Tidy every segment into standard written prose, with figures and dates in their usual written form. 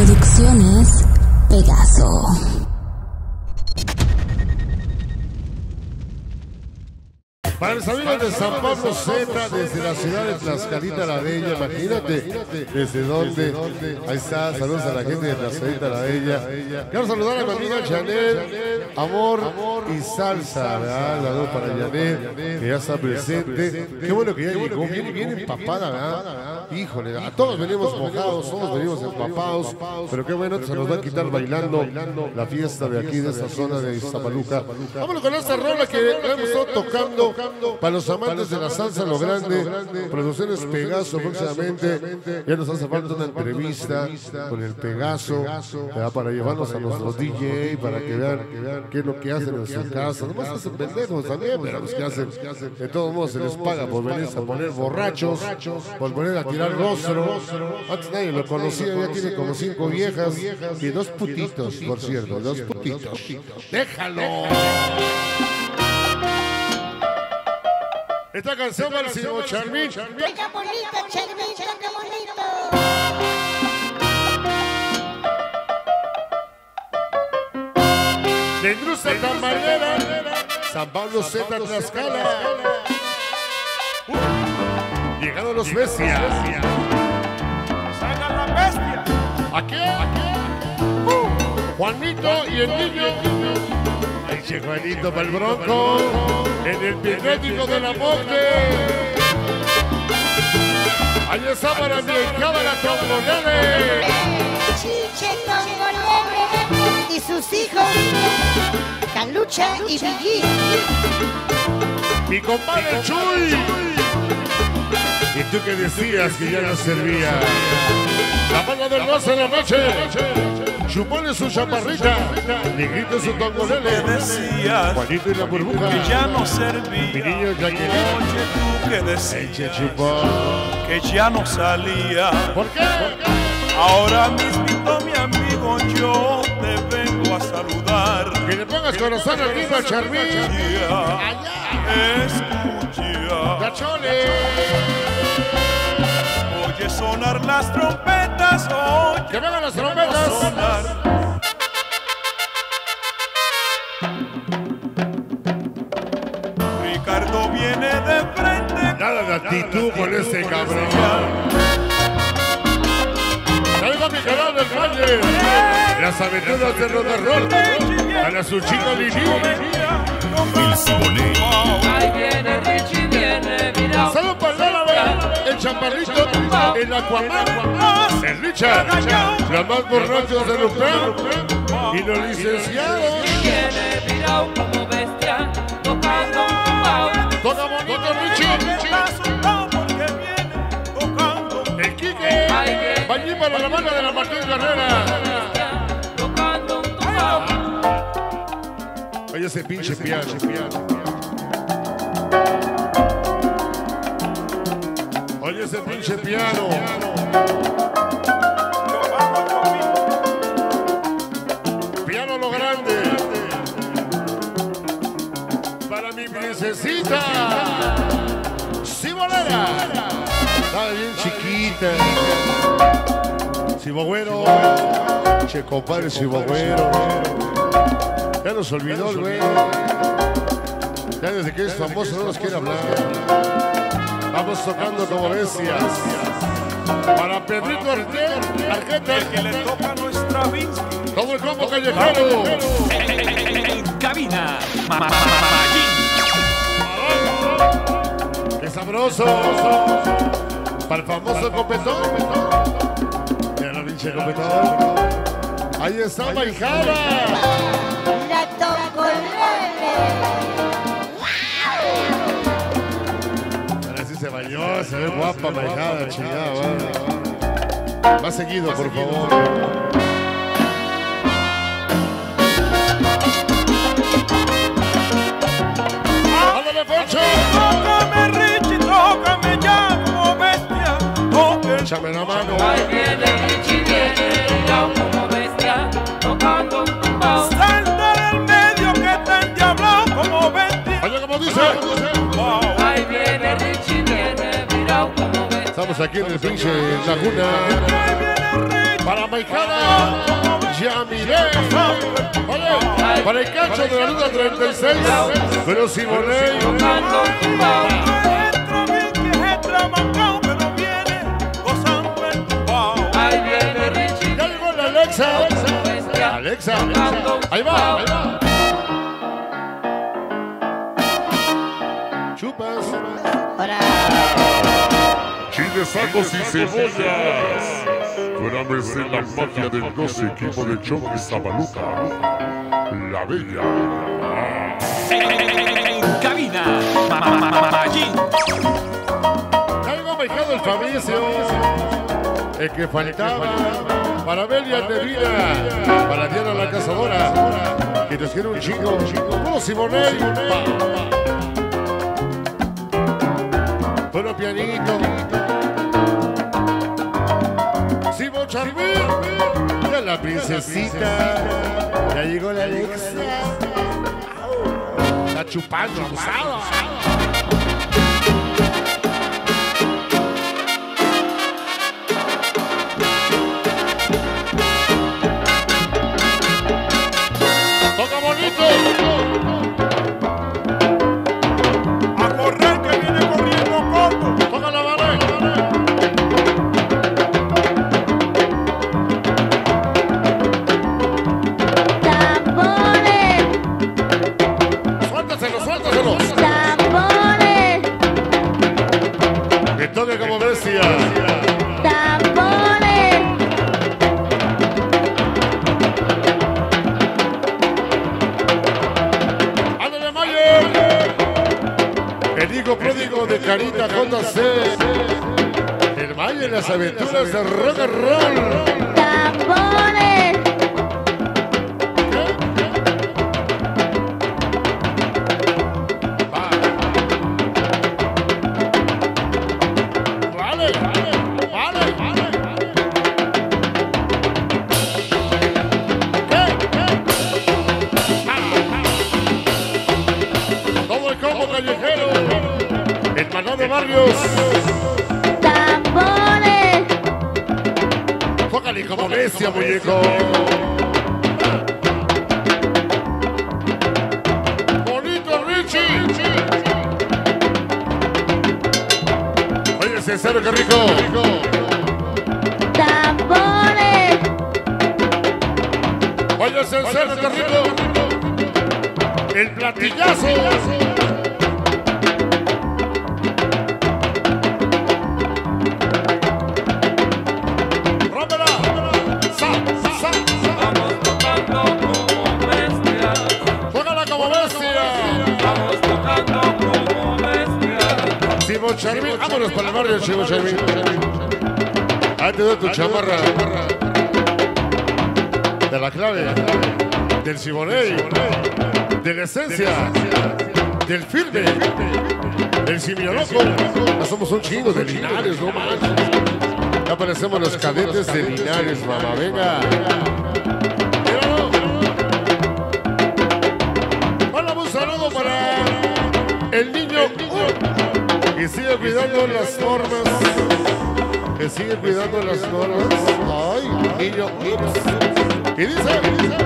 Producciones Pegaso. Para los amigos de San Pablo Z, desde la ciudad de Tlaxcalita la Bella, imagínate desde dónde. Ahí está, saludos a la gente de Tlaxcalita la Bella. Quiero saludar a mi amiga Janet, Amor y Salsa, ¿verdad? La dos para Janet, que ya está presente. Qué bueno que ya llegó, viene empapada, ¿verdad? Híjole, a todos venimos mojados, todos venimos empapados, pero qué bueno, se nos va a quitar bailando la fiesta de aquí, de esta zona de Iztapaluca. Vámonos con esta rola que hemos estado tocando. Para los amantes de la salsa, lo grande, Producciones Pegaso próximamente. Ya nos hace falta una entrevista con el Pegaso, para llevarnos a nuestros DJ, para que vean qué es lo que hacen en su casa. Nomás hacen pendejos también, pero los que hacen, de todos modos se les paga por venirse a poner borrachos, por poner a tirar rostro. Antes nadie lo conocía, ya tiene como 5 viejas y 2 putitos, por cierto, 2 putitos. ¡Déjalo! Esta canción para el señor Charmín. Toca bonito, Charmín, toca bonito. De Industria Tamarera, San Pablo Z, Tlaxcala. Llegaron los bestias. ¡Saca la bestia! ¿A qué? Juanito y el niño. Ay, che, Juanito para el Bronco. En el Piedrético de la Monte. Ahí está para mi hijada la Tongolele. Chiche Tongolele y sus hijos, Calucha y Bigui. Mi compadre Chuy. ¿Y tú qué decías que ya no servía? La mano del vaso en la noche. Chupone su chaparrita, Negrito su Tongolele, Juanito y la burbuja, que ya no servía. Mi niño Jacqueline. Oye, tú que decías que ya no salía. ¿Por qué? Ahora mismito, mi amigo, yo te vengo a saludar. Que le pongas corazón al mismo Charmín. Escucha, ¡Cachole! oye sonar las trompetas, oye. ¡Que vengan las trompetas! Sonar. Ricardo viene de frente. Nada de actitud con ese cabrón. Salga mi canal del Valle. Las aventuras de Roderrol. A la Suchita Lili. El Simoné. Ahí viene Richie, viene, mira. Salud para el árabe, el chaparrito, el Aquaman, el Richard, los más borrachos de Lupén y los licenciados. Viene virado como bestia, tocando un tumbao. Toca bonito Richie, el Quique, va allí para la banda de la Martín Carrera. Tocando un tumbao. Oye ese pinche piano. Oye ese pinche piano. Piano lo grande. Para mi princesita. Cibolera. Está bien chiquita. Cibogüero. Che, compadre Cibogüero. Ya nos olvidó el güey. Ya desde que es famoso no nos quiere hablar. Vamos tocando como bestias. Para Pedrito Arqueta. El que le toca a nuestra Vinsky. Todo el combo callejero. En cabina, ¡Qué sabroso! Para el famoso copetón. Mira la pinche copetón. Ahí está Maijara. La Tongolele. Ahora sí se bañó, se ve guapa Maijara, chingada. Más seguido, por favor. ¡Ándale, Poncho! Tócame, Richie, tócame ya como bestia. Tócame. Échame la mano. Ahí viene Richie, viene virado como bestia, tocando un tumbao. Salta del medio que te endiablado como bestia. Oye, como dice. Ahí viene Richie, viene virado como bestia. Estamos aquí en el pinche Laguna. Ahí viene Richie. Para Para Maicana, ya miré. Oye, para el cacho de la ruta 36, pero Simoney. Tocando tumbao. Ahí viene Richie. Ya llegó la Alexa. Alexa, ahí va. Chupas. Ahora, Chiles sacos y cebollas. Fuera merced la magia del 12 equipo de choque Zabaluca. La Bella. En cabina, Magín. Ya llegó Maicano el Fabricio. El que faltaba. Para Belia de Vida. Para Diana la Cazadora. Que nos quiere un chingo. Puro Simoney. Puro pianito. Simon Charmín. Ya la princesita. Ya llegó la Alexa. Está chupando, abusado. Toca bonito. A correr que viene corriendo corto. Toca la ballet. tambores, Suéltaselo, suéltaselo. tambores, Que toque como bestia. tambores. ¡Ándale, Mayo! El hijo pródigo de Carita JC. El Mayo en las aventuras de rock and roll. Tambores, Vale, vale, vale. Todo el combo callejero. El maná de barrios. tambores, Tócale como bestia, muñeco. Bonito Richie. Oye, César, qué rico. tambores, Oye, César, qué rico. El platillazo. Rómpela. Sa, sa, sa. Vamos tocando como bestias. Tócala como bestia. Vamos tocando como bestias. Simon Charmín, vámonos para el barrio, Simon Charmín. Ahí te doy tu chamarra. De la clave. Del Simoney. De la esencia. Del filme. Del simioloco. Ya somos un chingo de Linares, no manches. Ya parecemos los cadetes de Linares, mamá. Venga. Míralo. Hola, un saludo para el niño. Que sigue cuidando las normas. Que sigue cuidando las normas. Ay, niño. ¿Qué dice?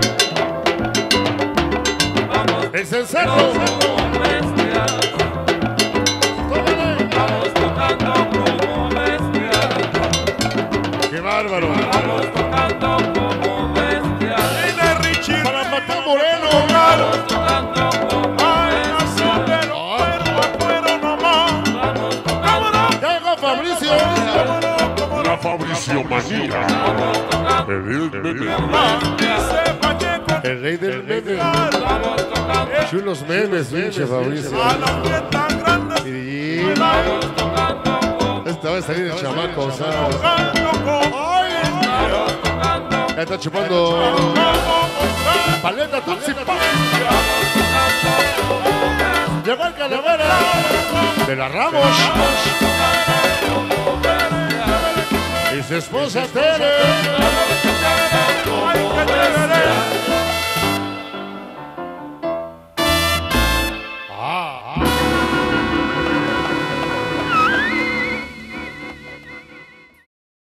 Vamos El cencerro. como bestias. Tócale. Vamos tocando como bestias. Qué bárbaro. Vamos tocando como bestias. Viene Richie. Para Mateo Moreno. Vamos tocando como Ay, bestias. nació de los cueros a cuero nomás. Vamos tocando, Ya llegó Fabricio. La Fabricio Manía. vamos tocando. El meme. Dice Pacheco. El rey del meme. Vamos tocando, Chulos memes, pinche Fabricio. A las fiestas grandes. Y vamos tocando como esta va a salir el chamaco, o sea, Tocando como. Ay, vamos tocando. ya está chupando paleta Tutsi Pop. Llegó el Calavera de la Ramos y su esposa Tere. ay, que te veré.